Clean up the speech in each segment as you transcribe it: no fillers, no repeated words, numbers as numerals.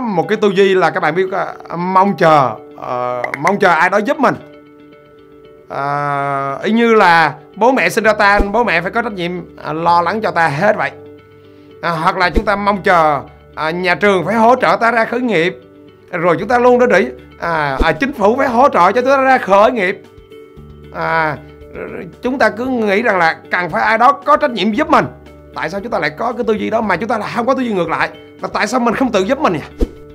một cái tư duy là các bạn biết mong chờ ai đó giúp mình. Y như là bố mẹ sinh ra ta, bố mẹ phải có trách nhiệm lo lắng cho ta hết vậy. Hoặc là chúng ta mong chờ nhà trường phải hỗ trợ ta ra khởi nghiệp, rồi chúng ta luôn đó nghĩ chính phủ phải hỗ trợ cho chúng ta ra khởi nghiệp. Chúng ta cứ nghĩ rằng là cần phải ai đó có trách nhiệm giúp mình. Tại sao chúng ta lại có cái tư duy đó mà chúng ta lại không có tư duy ngược lại? Là tại sao mình không tự giúp mình nhỉ?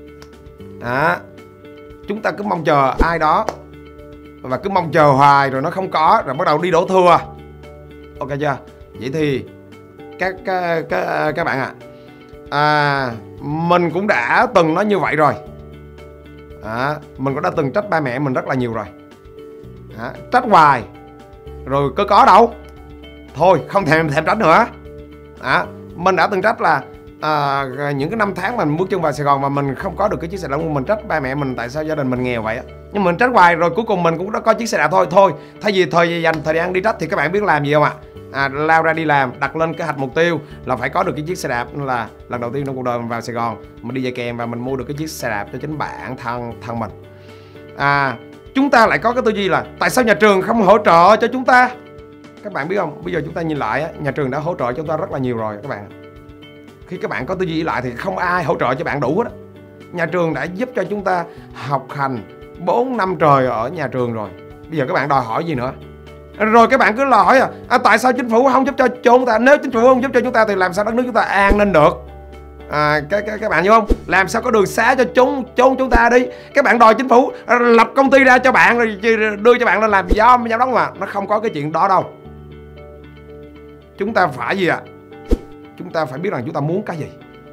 Chúng ta cứ mong chờ ai đó và cứ mong chờ hoài rồi nó không có, rồi bắt đầu đi đổ thừa. Ok chưa? Vậy thì các bạn mình cũng đã từng nói như vậy rồi. Mình cũng đã từng trách ba mẹ mình rất là nhiều rồi. Trách hoài rồi có đâu. Thôi không thèm trách nữa. Mình đã từng trách là những cái năm tháng mình bước chân vào Sài Gòn mà mình không có được cái chiếc xe đạp, mình trách ba mẹ mình tại sao gia đình mình nghèo vậy. Nhưng mình trách hoài rồi cuối cùng mình cũng đã có chiếc xe đạp thôi. Thay vì dành thời gian đi trách thì các bạn biết làm gì không ạ? Lao ra đi làm, đặt lên kế hoạch mục tiêu là phải có được cái chiếc xe đạp. Nên là lần đầu tiên trong cuộc đời mình vào Sài Gòn, mình đi dạy kèm và mình mua được cái chiếc xe đạp cho chính bản thân mình. Chúng ta lại có cái tư duy là tại sao nhà trường không hỗ trợ cho chúng ta? Các bạn biết không, bây giờ chúng ta nhìn lại nhà trường đã hỗ trợ cho chúng ta rất là nhiều rồi các bạn. Khi các bạn có tư duy lại thì không ai hỗ trợ cho bạn đủ hết. Nhà trường đã giúp cho chúng ta học hành 4 năm trời ở nhà trường rồi. Bây giờ các bạn đòi hỏi gì nữa? Rồi các bạn cứ lo hỏi tại sao chính phủ không giúp cho chúng ta? Nếu chính phủ không giúp cho chúng ta thì làm sao đất nước chúng ta an ninh được? Các bạn hiểu không? Làm sao có đường xá cho chúng ta đi? Các bạn đòi chính phủ lập công ty ra cho bạn rồi đưa cho bạn lên làm giám đốc mà. Nó không có cái chuyện đó đâu. Chúng ta phải gì ạ? Chúng ta phải biết rằng chúng ta muốn cái gì.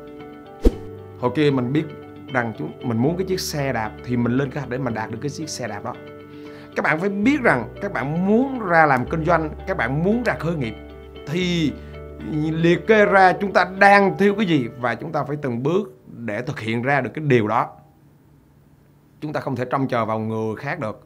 Hồi kia mình biết rằng mình muốn cái chiếc xe đạp thì mình lên kế hoạch để mình đạt được cái chiếc xe đạp đó. Các bạn phải biết rằng các bạn muốn ra làm kinh doanh, các bạn muốn ra khởi nghiệp thì liệt kê ra chúng ta đang thiếu cái gì và chúng ta phải từng bước để thực hiện ra được cái điều đó. Chúng ta không thể trông chờ vào người khác được.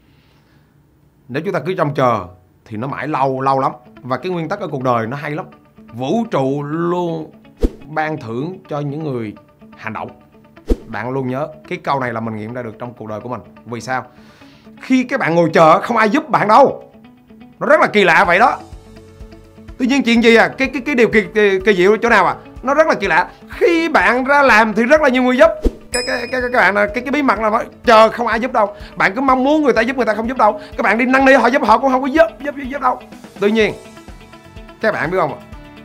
Nếu chúng ta cứ trông chờ thì nó mãi lâu lắm. Và cái nguyên tắc ở cuộc đời nó hay lắm. Vũ trụ luôn ban thưởng cho những người hành động. Bạn luôn nhớ cái câu này là mình nghiệm ra được trong cuộc đời của mình. Vì sao? Khi các bạn ngồi chờ không ai giúp bạn đâu. Nó rất là kỳ lạ vậy đó. Tuy nhiên chuyện gì cái điều kỳ diệu chỗ nào nó rất là kỳ lạ. Khi bạn ra làm thì rất là nhiều người giúp. Các bạn cái bí mật là chờ không ai giúp đâu. Bạn cứ mong muốn người ta giúp, người ta không giúp đâu. Các bạn đi năn nỉ họ giúp, họ cũng không có giúp đâu. Tuy nhiên các bạn biết không,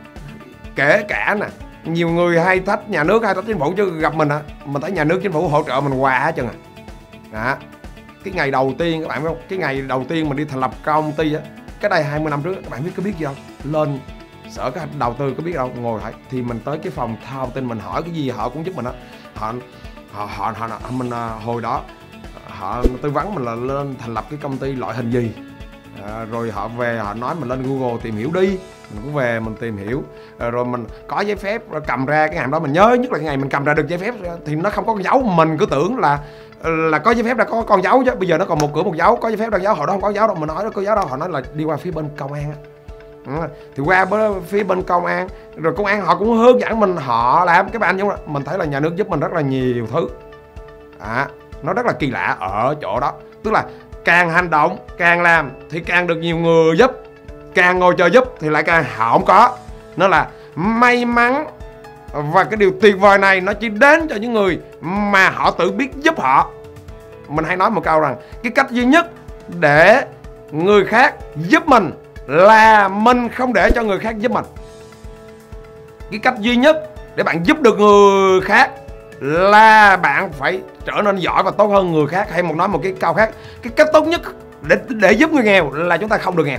kể cả nè, nhiều người hay thách nhà nước hay thách chính phủ, chứ gặp mình mình thấy nhà nước chính phủ hỗ trợ mình hoài hết trơn Cái ngày đầu tiên các bạn biết không, cái ngày đầu tiên mình đi thành lập công ty cái đây 20 năm trước, các bạn biết có biết gì không? Lên sở cái đầu tư có biết đâu, ngồi hỏi thì mình tới cái phòng thông tin mình hỏi cái gì họ cũng giúp mình đó. Mình hồi đó họ tư vấn mình là lên thành lập cái công ty loại hình gì. Rồi họ về họ nói mình lên Google tìm hiểu đi. Mình cũng về mình tìm hiểu. Rồi mình có giấy phép, rồi cầm ra cái ngày đó mình nhớ nhất là cái ngày mình cầm ra được giấy phép thì nó không có con dấu. Mình cứ tưởng là có giấy phép đã có con dấu chứ. Bây giờ nó còn một cửa một dấu, có giấy phép đang dấu, họ đó không có dấu đâu. Mình hỏi nó có dấu đâu, họ nói là đi qua phía bên công an thì qua phía bên công an, rồi công an họ cũng hướng dẫn mình họ làm. Các bạn hiểu không? Mình thấy là nhà nước giúp mình rất là nhiều thứ. Nó rất là kỳ lạ ở chỗ đó. Tức là càng hành động, càng làm thì càng được nhiều người giúp. Càng ngồi chờ giúp thì lại càng không có. Nó là may mắn. Và cái điều tuyệt vời này nó chỉ đến cho những người mà họ tự biết giúp họ. Mình hay nói một câu rằng cái cách duy nhất để người khác giúp mình là mình không để cho người khác giúp mình. Cái cách duy nhất để bạn giúp được người khác là bạn phải trở nên giỏi và tốt hơn người khác. Hay nói một cái câu khác, cái cách tốt nhất để giúp người nghèo là chúng ta không được nghèo.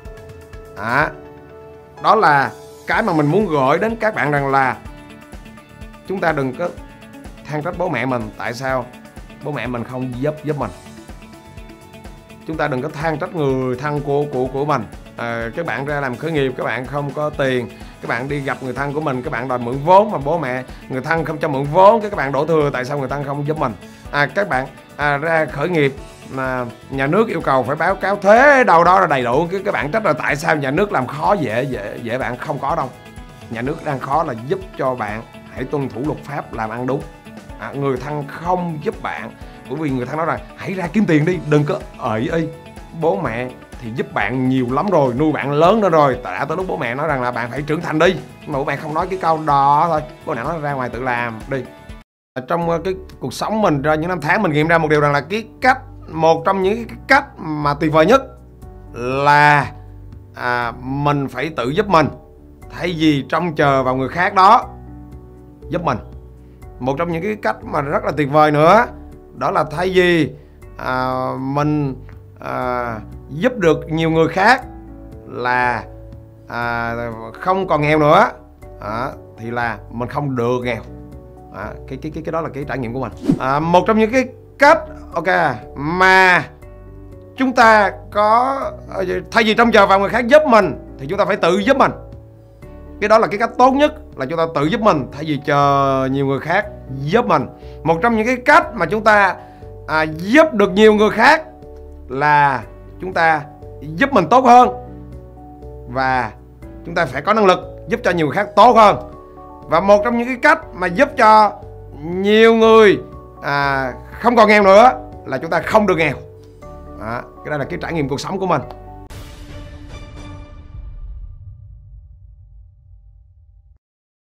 Đó là cái mà mình muốn gửi đến các bạn, rằng là chúng ta đừng có than trách bố mẹ mình tại sao bố mẹ mình không giúp mình. Chúng ta đừng có than trách người thân của mình. Các bạn ra làm khởi nghiệp, các bạn không có tiền, các bạn đi gặp người thân của mình, các bạn đòi mượn vốn mà bố mẹ người thân không cho mượn vốn, các bạn đổ thừa tại sao người thân không giúp mình. Các bạn ra khởi nghiệp mà nhà nước yêu cầu phải báo cáo thuế đâu đó là đầy đủ, các bạn trách là tại sao nhà nước làm khó dễ bạn. Không có đâu. Nhà nước đang khó là giúp cho bạn hãy tuân thủ luật pháp, làm ăn đúng. Người thân không giúp bạn bởi vì người thân nói rằng hãy ra kiếm tiền đi, đừng có ỷ. Bố mẹ thì giúp bạn nhiều lắm rồi, nuôi bạn lớn nữa rồi, đã tới lúc bố mẹ nói rằng là bạn phải trưởng thành đi, mà bố mẹ không nói cái câu đó thôi, bố mẹ nói ra ngoài tự làm đi. Trong cái cuộc sống mình ra những năm tháng mình nghiệm ra một điều rằng là một trong những cái cách mà tuyệt vời nhất là mình phải tự giúp mình thay vì trông chờ vào người khác đó giúp mình. Một trong những cái cách mà rất là tuyệt vời nữa đó là thay vì mình giúp được nhiều người khác là không còn nghèo nữa, thì là mình không được nghèo. Cái đó là cái trải nghiệm của mình. Một trong những cái cách mà chúng ta có, thay vì trông chờ vào người khác giúp mình thì chúng ta phải tự giúp mình. Cái đó là cái cách tốt nhất, là chúng ta tự giúp mình thay vì chờ nhiều người khác giúp mình. Một trong những cái cách mà chúng ta giúp được nhiều người khác là chúng ta giúp mình tốt hơn, và chúng ta phải có năng lực giúp cho nhiều người khác tốt hơn. Và một trong những cái cách mà giúp cho nhiều người không còn nghèo nữa là chúng ta không được nghèo. Cái đó là cái trải nghiệm cuộc sống của mình.